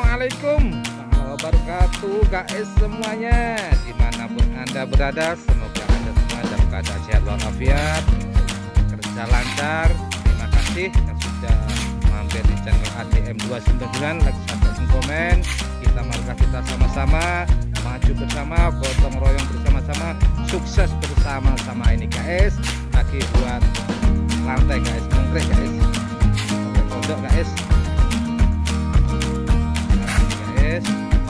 Assalamualaikum warahmatullahi wabarakatuh guys semuanya, dimanapun anda berada, semoga anda semua dalam keadaan sehat walafiat, kerja lancar. Terima kasih yang sudah mampir di channel ADM299, like, subscribe, dan komen. Marilah kita sama-sama maju bersama, gotong royong bersama-sama, sukses bersama-sama ini guys. Lagi buat lantai guys, konkret guys, pondok guys. Guys,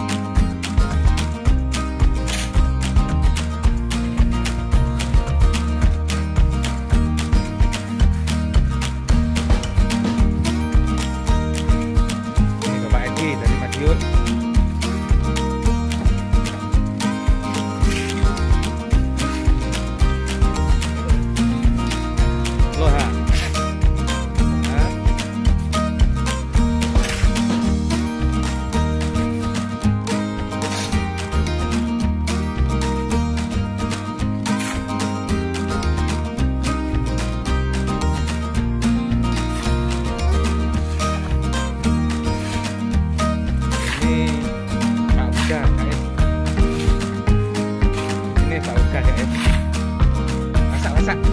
ini Bapak Edi dari Madiun. Loha. Masak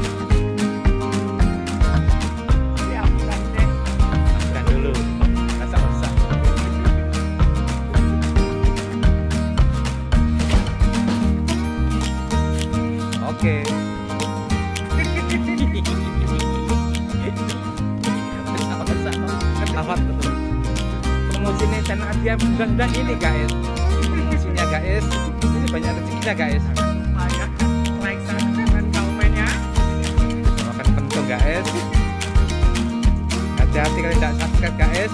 ya, bukan dulu masak oke. Ketahuan betul promosinya channel ADM dan ini guys, promosinya guys, ini banyak rezekinya guys. Like, subscribe, dan komennya akan penting guys. Hati-hati kalau tidak subscribe guys.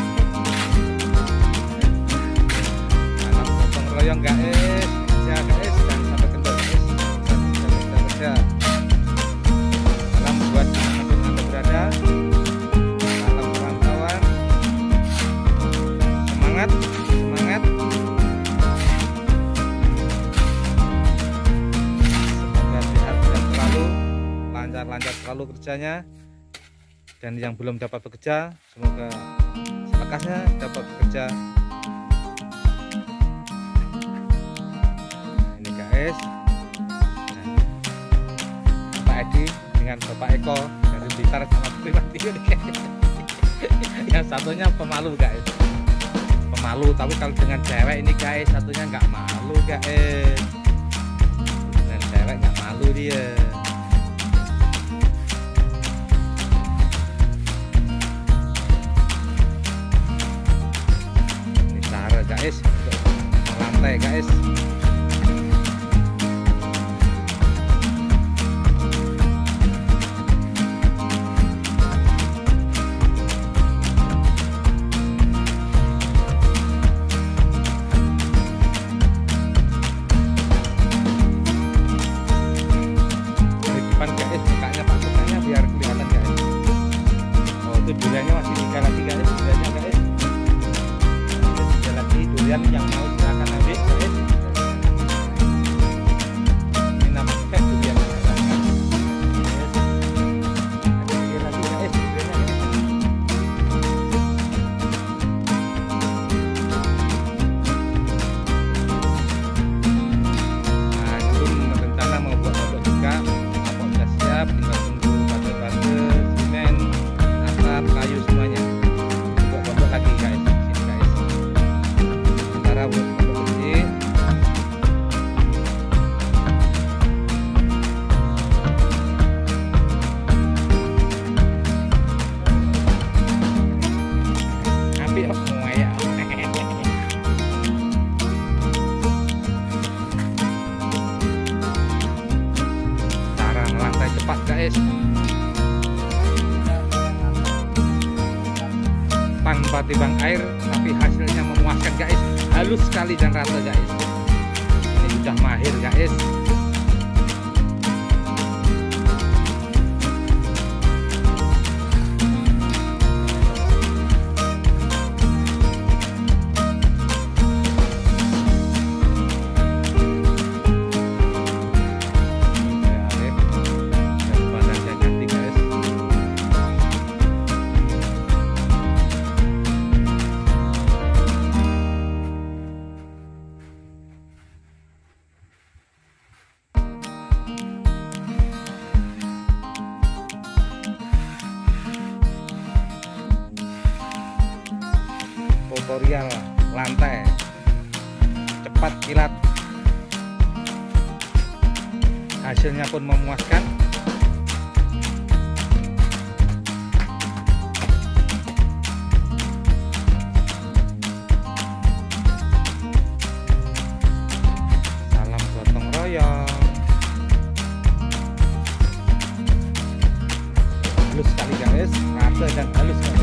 Salam gotong royong guys, kerja guys, dan sampai kendor guys, kerja. Salam buat dimanapun anda berada, salam perantauan, semangat. Lancar selalu kerjanya, dan yang belum dapat bekerja semoga selekasnya dapat bekerja. Ini guys, Pak Edi dengan Bapak Eko dari Blitar sama pribadi. Yang satunya pemalu guys, pemalu, tapi kalau dengan cewek ini guys satunya nggak malu guys, dengan cewek nggak malu dia. Guys, untuk lantai guys. Di depan guys, mukanya pasukannya biar kelihatan guys. Oh, itu duriannya masih 3 lagi guys, duriannya guys. Durian yang mau silakan ambil guys. Ini namanya durian guys. Ada lagi guys, duriannya guys. Nah, itu rencana mau buat pondok juga. Pondok sudah siap, tinggal tunggu batu-batu, semen, atap, kayu semuanya. Buat pondok lagi guys. Buat pondok kecil. Ambil semua ya. Cara lantai cepat guys, tanpa timbang air tapi hasilnya memuaskan guys, halus sekali dan rata guys. Ini sudah mahir guys. tutorial lantai, cepat kilat, hasilnya pun memuaskan. Salam gotong royong. Halus sekali guys, rasa dan halus guys.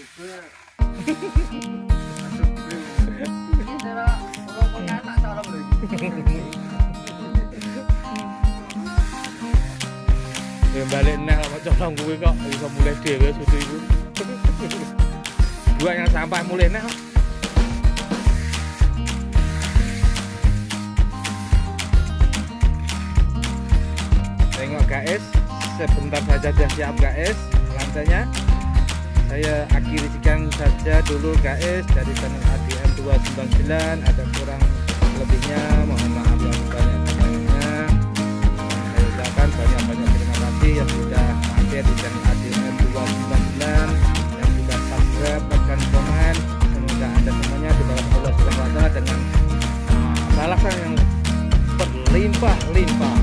Ya balik neh sama colong kuwi kok iso mulai dhewe susu iku. Buat yang sampah mulai neh. Tengok guys, sebentar saja sudah siap guys lantainya. Saya akhiri sekian saja dulu guys dari channel ADM 299. Ada kurang lebihnya mohon maaf yang sebanyak-banyaknya. Saya ucapkan banyak-banyak terima kasih yang sudah mampir di channel ADM 299, yang sudah subscribe, like, dan komen. Semoga anda semuanya dibalas Allah SWT dengan balasan yang berlimpah-limpah.